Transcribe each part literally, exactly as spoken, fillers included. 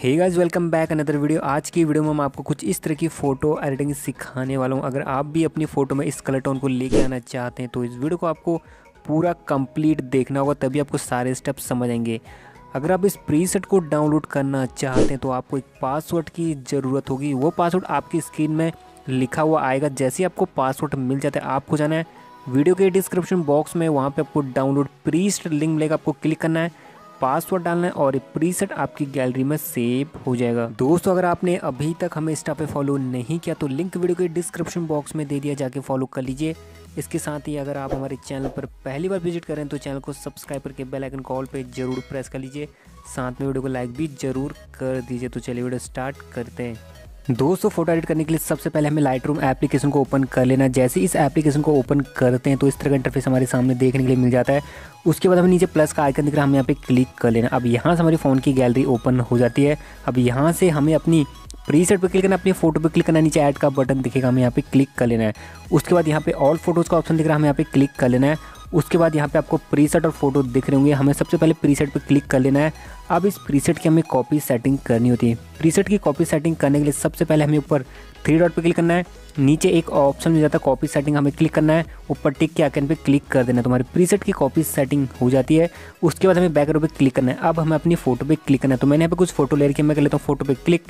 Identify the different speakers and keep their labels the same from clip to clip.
Speaker 1: हे guys, welcome back another video. आज की video में मैं आपको कुछ इस तरह की फ़ोटो एडिटिंग सिखाने वाला हूँ। अगर आप भी अपनी फ़ोटो में इस कलर टोन को लेके आना चाहते हैं तो इस वीडियो को आपको पूरा कंप्लीट देखना होगा, तभी आपको सारे स्टेप समझ आएंगे। अगर आप इस प्रीसेट को डाउनलोड करना चाहते हैं तो आपको एक पासवर्ड की ज़रूरत होगी। वो पासवर्ड आपकी स्क्रीन में लिखा हुआ आएगा। जैसे ही आपको पासवर्ड मिल जाता है, आपको जाना है वीडियो के डिस्क्रिप्शन बॉक्स में, वहाँ पे आपको डाउनलोड प्रीसेट लिंक मिलेगा, आपको क्लिक करना है, पासवर्ड डालना है और प्रीसेट आपकी गैलरी में सेव हो जाएगा। दोस्तों, अगर आपने अभी तक हमें इंस्टा पे फॉलो नहीं किया तो लिंक वीडियो के डिस्क्रिप्शन बॉक्स में दे दिया, जाके फॉलो कर लीजिए। इसके साथ ही अगर आप हमारे चैनल पर पहली बार विजिट करें तो चैनल को सब्सक्राइब करके बेल आइकन कॉल पे जरूर प्रेस कर लीजिए, साथ में वीडियो को लाइक भी जरूर कर दीजिए। तो चलिए वीडियो स्टार्ट करते हैं। दोस्तों, फोटो एडिट करने के लिए सबसे पहले हमें लाइट रूम एप्लीकेशन को ओपन कर लेना। जैसे इस एप्लीकेशन को ओपन करते हैं तो इस तरह का इंटरफेस हमारे सामने देखने के लिए मिल जाता है। उसके बाद हमें नीचे प्लस का आइकन दिख रहा है, हम यहाँ पे क्लिक कर लेना। अब यहाँ से हमारी फ़ोन की गैलरी ओपन हो जाती है। अब यहाँ से हमें अपनी प्रीसेट पे क्लिक करना है, अपनी फोटो पे क्लिक करना है, नीचे ऐड का बटन दिखेगा, हमें यहाँ पे क्लिक कर लेना है। उसके बाद यहाँ पे ऑल फोटोज़ का ऑप्शन दिख रहा है, हमें यहाँ पे क्लिक कर लेना है। उसके बाद यहाँ पे आपको प्रीसेट और फोटो दिख रहे होंगे, हमें सबसे पहले प्रीसेट पे क्लिक कर लेना है। अब इस प्रीसेट की हमें कॉपी सेटिंग करनी होती है। प्रीसेट की कॉपी सेटिंग करने के लिए सबसे पहले हमें ऊपर थ्री डॉट पे क्लिक करना है, नीचे एक ऑप्शन मिल जाता है कॉपी सेटिंग, हमें क्लिक करना है, ऊपर टिक के आइकन पे क्लिक कर देना, तुम्हारी प्रीसेट की कॉपी सेटिंग हो जाती है। उसके बाद हमें बैकग्राउंड पे क्लिक करना है। अब हमें अपनी फोटो पे क्लिक करना है, तो मैंने यहाँ पे कुछ फोटो ले रखी है, मैं कर लेता हूँ फोटो पे क्लिक।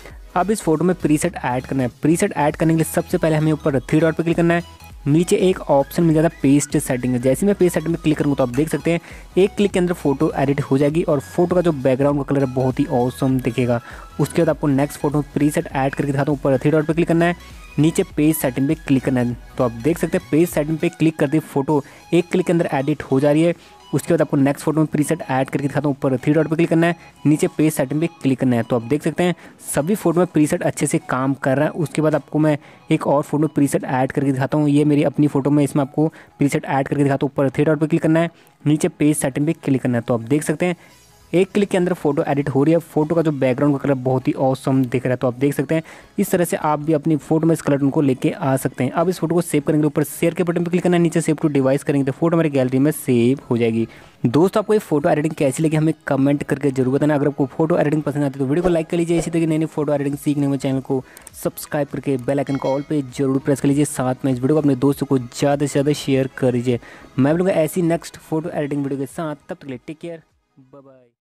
Speaker 1: अब इस फोटो में प्रीसेट ऐड करना है। प्रीसेट ऐड करने के लिए सबसे पहले हमें ऊपर थ्री डॉट पे क्लिक करना है, नीचे एक ऑप्शन मिल जाता है पेस्ट सेटिंग। जैसे मैं पेस्ट सेटिंग में क्लिक करूँगा तो आप देख सकते हैं एक क्लिक के अंदर फोटो एडिट हो जाएगी और फोटो का जो बैकग्राउंड का कलर है बहुत ही ऑसम दिखेगा। उसके बाद आपको नेक्स्ट फोटो में प्रीसेट ऐड करके दिखाता हूँ। ऊपर थ्री डॉट पे क्लिक करना है, नीचे पेज सेटिंग पे क्लिक करना है, तो आप देख सकते हैं पेज सेटिंग पे क्लिक करते फोटो एक क्लिक के अंदर एडिट हो जा रही है। उसके बाद आपको नेक्स्ट फोटो में प्रीसेट ऐड करके दिखाता हूँ। ऊपर थ्री डॉट पे क्लिक करना है, नीचे पेज सेटिंग पे क्लिक करना है, तो आप देख सकते हैं सभी फोटो में प्रीसेट अच्छे से काम कर रहा है। उसके बाद आपको मैं एक और फोटो में प्रीसेट ऐड करके दिखाता हूँ। ये मेरी अपनी फोटो में, इसमें आपको प्रीसेट ऐड करके दिखाता हूँ। ऊपर थ्री डॉट पे क्लिक करना है, नीचे पेज सेटिंग पे क्लिक करना है, तो आप देख सकते हैं एक क्लिक के अंदर फोटो एडिट हो रही है। फोटो का जो बैकग्राउंड का कलर बहुत ही ऑसम दिख रहा है, तो आप देख सकते हैं इस तरह से आप भी अपनी फोटो में इस कलर टोन को लेके आ सकते हैं। अब इस फोटो को सेव करेंगे, ऊपर शेयर के बटन पर क्लिक करना है, नीचे सेव टू डिवाइस करेंगे तो फोटो हमारी गैलरी में सेव हो जाएगी। दोस्तों, आपको ये फोटो एडिटिंग कैसी लगी हमें कमेंट करके जरूर बताना। अगर आपको फोटो एडिटिंग पसंद आती है तो वीडियो को लाइक कर लीजिए। इसी तरह की नई नई फोटो एडिटिंग सीखने में चैनल को सब्सक्राइब करके बेल आइकन कॉल पे जरूर प्रेस कर लीजिए। साथ में इस वीडियो को अपने दोस्तों को ज़्यादा से ज़्यादा शेयर कर दीजिए। मैं मिलूंगा ऐसी नेक्स्ट फोटो एडिटिंग वीडियो के साथ, तब तक के लिए टेक केयर, बाय बाय।